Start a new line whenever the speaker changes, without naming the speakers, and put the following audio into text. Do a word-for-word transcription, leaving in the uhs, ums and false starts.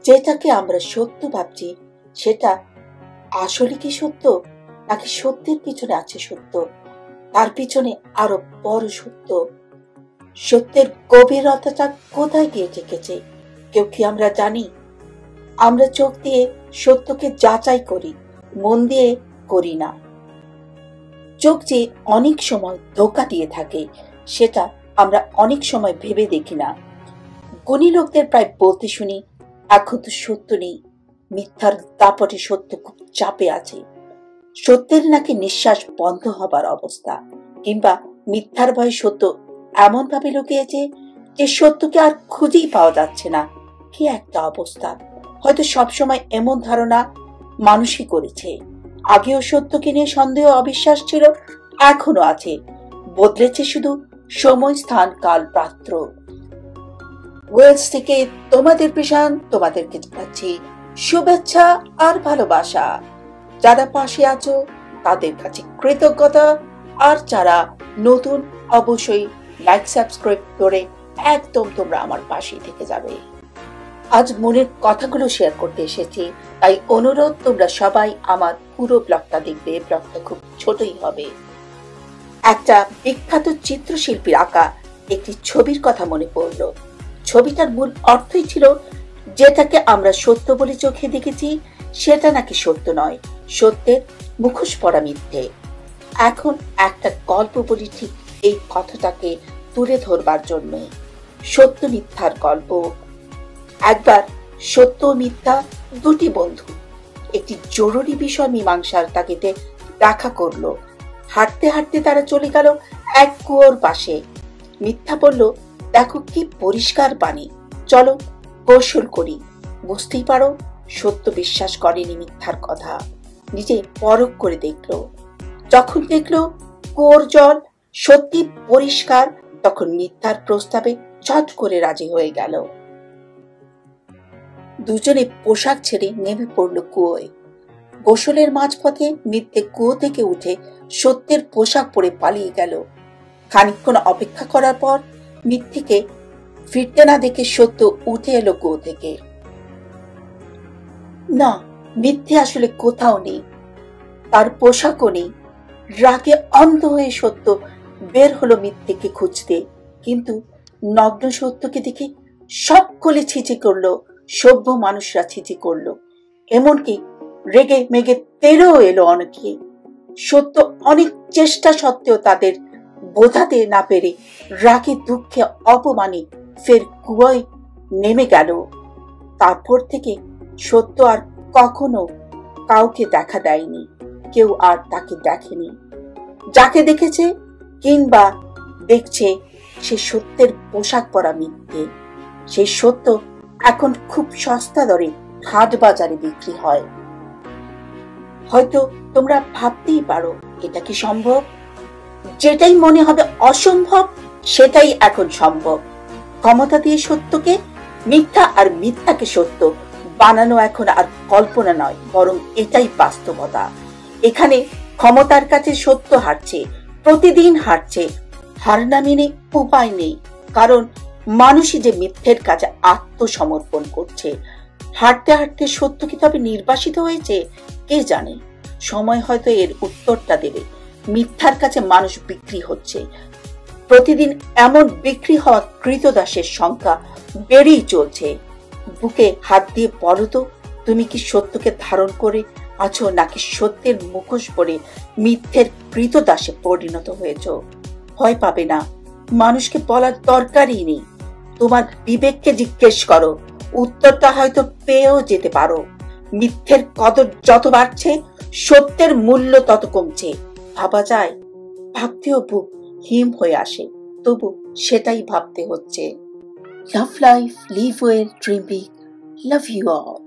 যেটাকে আমরা সত্য ভাবছি সেটা আসলে কি সত্য, নাকি সত্যের পিছনে আছে সত্য, তার পিছনে আরো বড় সত্য? সত্যের গভীরতাটা কোথায় গিয়ে ঠেকেছে কেউ কি আমরা জানি? আমরা চোখ দিয়ে সত্যকে যাচাই করি, মন দিয়ে করি না। চোখ যে অনেক সময় ধোঁকা দিয়ে থাকে সেটা আমরা অনেক সময় ভেবে দেখি না। গুণী লোকদের প্রায় বলতে শুনি, এখন তো সত্য নেই, মিথ্যার দাপটে সত্য খুব চাপে আছে। সত্যের নাকি নিঃশ্বাস বন্ধ হবার অবস্থা, কিংবা মিথ্যার ভয়ে সত্য এমন ভাবে লুকিয়েছে যে সত্যকে আর খুঁজেই পাওয়া যাচ্ছে না। কি একটা অবস্থা! হয়তো সবসময় এমন ধারণা মানুষই করেছে। আগেও সত্যকে নিয়ে সন্দেহ, অবিশ্বাস ছিল, এখনো আছে, বদলেছে শুধু সময়, স্থান, কাল, পাত্র। ওয়েলস থেকে তোমাদের পেশান তোমাদেরকে জানাচ্ছি শুভেচ্ছা আর ভালোবাসা। যারা পাশে আছো তাদের কাছে কৃতজ্ঞতা, আর যারা নতুন অবশ্যই লাইক সাবস্ক্রাইব করে একদম তোমরা আমার পাশে থেকে যাবে। আজ মনের কথাগুলো শেয়ার করতে এসেছি, তাই অনুরোধ তোমরা সবাই আমার পুরো ব্লগটা দেখবে। ব্লগটা খুব ছোটই হবে। একটা বিখ্যাত চিত্রশিল্পীর আঁকা একটি ছবির কথা মনে পড়লো। ছবিটার মূল অর্থই ছিল, যেটাকে আমরা সত্য বলে চোখে দেখেছি সেটা নাকি সত্য নয়, সত্যের মুখোশ পরা মিথ্যে। এখন একটা গল্প বলি ঠিক এই কথাটাকে তুলে ধরবার জন্য। সত্য মিথ্যার গল্প। একবার সত্য ও মিথ্যা দুটি বন্ধু একটি জরুরি বিষয় মীমাংসার তাগিদে দেখা করলো। হাঁটতে হাঁটতে তারা চলে গেল এক কুয়োর পাশে। মিথ্যা বলল, দেখো কি পরিষ্কার পানি, চলো গোসল করি। বুঝতেই পারো, সত্য বিশ্বাস করেনি মিথ্যার কথা, নিজে পরখ করে দেখলো। যখন দেখলো কুয়োর জল সত্যি পরিষ্কার, তখন মিথ্যার প্রস্তাবে চট করে রাজি হয়ে গেল। দুজনে পোশাক ছেড়ে নেমে পড়ল কুয়োয়। গোসলের মাঝপথে মিথ্যে কুয়ো থেকে উঠে সত্যের পোশাক পরে পালিয়ে গেল। খানিকক্ষণ অপেক্ষা করার পর মিথ্যেকে ফিরতে না দেখে সত্য উঠে এলো কুয়ো থেকে। না, মিথ্যে আসলে কোথাও নেই, তার পোশাকও নেই। রাগে অন্ধ হয়ে সত্য বের হলো মিথ্যেকে খুঁজতে, কিন্তু নগ্ন সত্যকে দেখে সকলে ছিচি করলো, সভ্য মানুষরা ছিচি করলো, এমনকি রেগে মেগে তেরেও এলো অনেকে। সত্য অনেক চেষ্টা সত্ত্বেও তাদের বোঝাতে না পেরে রাগে দুঃখে অপমানে ফের কুয়োয় নেমে গেল। তারপর থেকে সত্য আর কখনো কাউকে দেখা দেয়নি, কেউ আর তাকে দেখেনি। যাকে দেখেছে কিংবা দেখছে সে সত্যের পোশাক পরা মিথ্যে। সেই সত্য এখন খুব সস্তা দরে হাট বাজারে বিক্রি হয়। হয়তো তোমরা ভাবতেই পারো, এটা কি সম্ভব? যেটাই মনে হবে অসম্ভব সেটাই এখন সম্ভব। ক্ষমতা দিয়ে সত্যকে মিথ্যা আর মিথ্যাকে সত্য বানানো এখন আর কল্পনা নয়, বরং এটাই বাস্তবতা। এখানে ক্ষমতার কাছে সত্য হারছে, প্রতিদিন হারছে। হার না মেনে উপায় নেই, কারণ মানুষই যে মিথ্যের কাছে আত্মসমর্পণ করছে। হাঁটতে হাঁটতে সত্য কি তবে নির্বাসিত হয়েছে? কে জানে, সময় হয়তো এর উত্তরটা দেবে। মিথ্যার কাছে মানুষ বিক্রি হচ্ছে। প্রতিদিন এমন বিক্রি হওয়া কৃতদাসের সংখ্যা বেড়েই চলছে। বুকে হাত দিয়ে বলো তো, তুমি কি সত্যকে ধারণ করে আছো, নাকি সত্যের মুখোশ পরে মিথ্যের কৃতদাসে পরিণত হয়েছ? ভয় পাবে না, মানুষকে বলার দরকারই নেই। তোমার বিবেককে জিজ্ঞেস করো, উত্তরটা হয়তো পেয়েও যেতে পারো। মিথ্যের কদর যত বাড়ছে, সত্যের মূল্য তত কমছে। ভাবা যায়, ভাবতেও বুক হিম হয়ে আসে, তবু সেটাই ভাবতে হচ্ছে। Love life, live well, dream big. Love you all.